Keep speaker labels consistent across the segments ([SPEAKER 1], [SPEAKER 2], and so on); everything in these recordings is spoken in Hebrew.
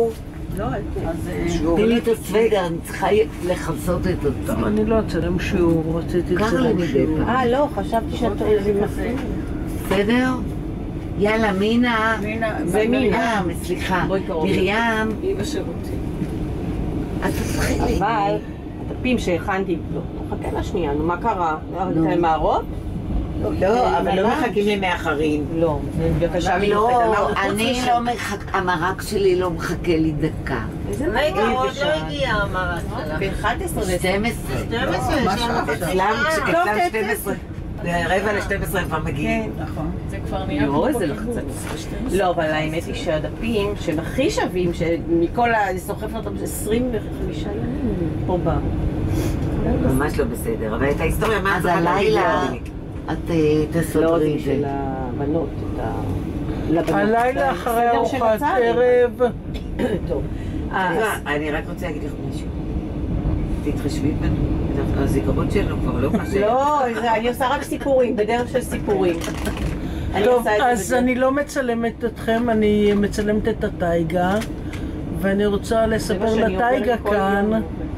[SPEAKER 1] שיעור?
[SPEAKER 2] לא,
[SPEAKER 1] תני לי את הסוודר, אני צריכה לחסות את זה.
[SPEAKER 3] אני לא אצלם שיעור, רציתי לצלם שיעור.
[SPEAKER 2] לא, חשבתי שאת תראה.
[SPEAKER 1] בסדר? יאללה, מינה.
[SPEAKER 2] זה מינה.
[SPEAKER 1] סליחה. מרים.
[SPEAKER 4] היא בשירותים.
[SPEAKER 1] את תתחילי.
[SPEAKER 2] אבל הדפים שהכנתי, לא, חכה לשנייה, נו, מה קרה? לא ראית מערות?
[SPEAKER 5] לא, אבל לא מחכים למאחרים.
[SPEAKER 2] לא, בבקשה מיוחדת.
[SPEAKER 1] לא, אני לא מחכה, המרק שלי לא מחכה לי דקה.
[SPEAKER 4] רגע, עוד לא הגיע המרק שלך.
[SPEAKER 2] ב-11
[SPEAKER 1] 12.
[SPEAKER 4] 12,
[SPEAKER 5] אצלם 12. רבע ל-12 כבר מגיעים.
[SPEAKER 2] נכון.
[SPEAKER 4] זה כבר נהיה
[SPEAKER 2] יואו, איזה לחצן. לא, אבל האמת היא שהדפים שהם הכי שווים, שמכל סוחפנו אותם 25 ימים פה בא.
[SPEAKER 5] ממש לא בסדר, אבל את ההיסטוריה מה
[SPEAKER 1] אז הלילה את תסודרי את זה.
[SPEAKER 2] של הבנות,
[SPEAKER 3] הלילה אחרי ארוחת ערב.
[SPEAKER 2] טוב.
[SPEAKER 5] אני רק רוצה להגיד לך משהו. תתחשבי בנו, הזיכרון שלנו כבר לא חשב.
[SPEAKER 2] לא, אני עושה רק סיפורים, בדרך של סיפורים.
[SPEAKER 3] טוב, אז אני לא מצלמת אתכם, אני מצלמת את הטייגה, ואני רוצה לספר לטייגה כאן,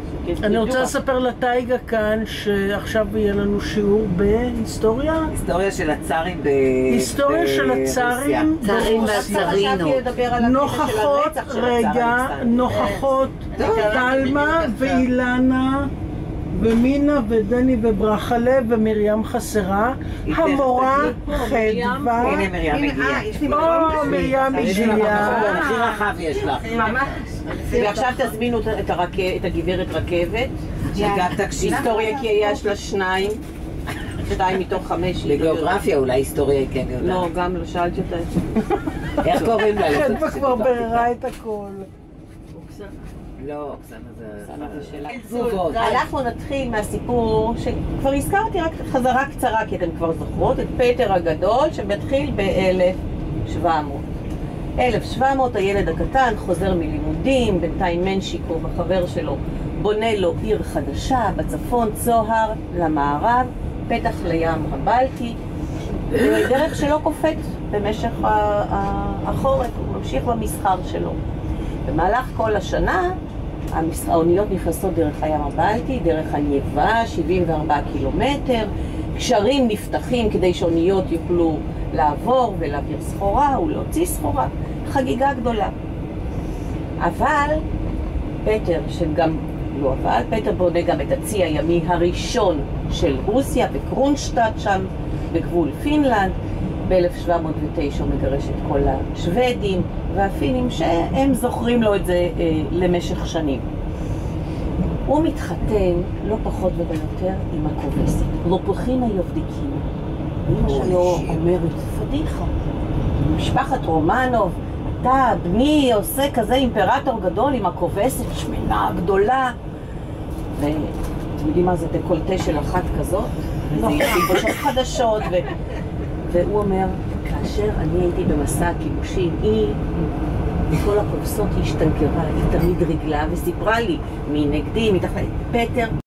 [SPEAKER 3] שעכשיו יהיה לנו שיעור בהיסטוריה.
[SPEAKER 5] היסטוריה של הצארים
[SPEAKER 3] היסטוריה של הצארים
[SPEAKER 1] והצרינו.
[SPEAKER 3] נוכחות, רגע, נוכחות תלמה ואילנה ומינה ודני וברחלה ומרים חסרה, המורה חדווה.
[SPEAKER 5] הנה מרים הגיעה.
[SPEAKER 3] מרים הגיעה.
[SPEAKER 5] הכי רחב יש לך.
[SPEAKER 2] ממש. ועכשיו תזמינו את הגברת רכבת.
[SPEAKER 5] שגם תקשיב.
[SPEAKER 2] היסטוריה כי יש לה 2 מתוך 5.
[SPEAKER 5] לגיאוגרפיה אולי היסטוריה היא כן יודעת.
[SPEAKER 2] לא, גם לא שאלתי אותה.
[SPEAKER 5] איך קוראים לה?
[SPEAKER 3] חדווה כבר בררה את הכל.
[SPEAKER 5] לא, אוקסנה זה
[SPEAKER 2] שאלה.
[SPEAKER 5] זוגות.
[SPEAKER 2] אנחנו נתחיל מהסיפור שכבר הזכרתי, רק חזרה קצרה, כי אתן כבר זוכרות, את פטר הגדול שמתחיל ב-1700. 1700 הילד הקטן חוזר מלימודים, בינתיים מנשיקוב החבר שלו בונה לו עיר חדשה בצפון, צוהר למערב, פתח לים הבלטי, דרך שלא קופץ במשך החורף, הוא ממשיך במסחר שלו. במהלך כל השנה האוניות נכנסות דרך הים הבלטי, דרך הנייבה, 74 קילומטר, קשרים נפתחים כדי שאוניות יוכלו לעבור ולהעביר סחורה ולהוציא סחורה, חגיגה גדולה. אבל פטר, שגם לא אבל, פטר בונה גם את הצי הימי הראשון של רוסיה, בקרונשטאט שם, בגבול פינלנד. ב-1709 הוא מגרש את כל השוודים והפינים שהם זוכרים לו את זה למשך שנים. הוא מתחתן לא פחות ולא יותר עם הכובסת, לופוכינה יובדיקינה. אמא שלו אומרת, פדיחה, משפחת רומנוב, אתה בני עושה כזה אימפרטור גדול עם הכובסת שמנה גדולה. ואתם יודעים מה זה דקולטה של אחת כזאת? וזה יחיבושות חדשות והוא אומר, כאשר אני הייתי במסע הכיבושים, היא, בכל הכובסות היא השתנקרה, היא תמיד רגלה וסיפרה לי, מי נגדי, מתחת, פטר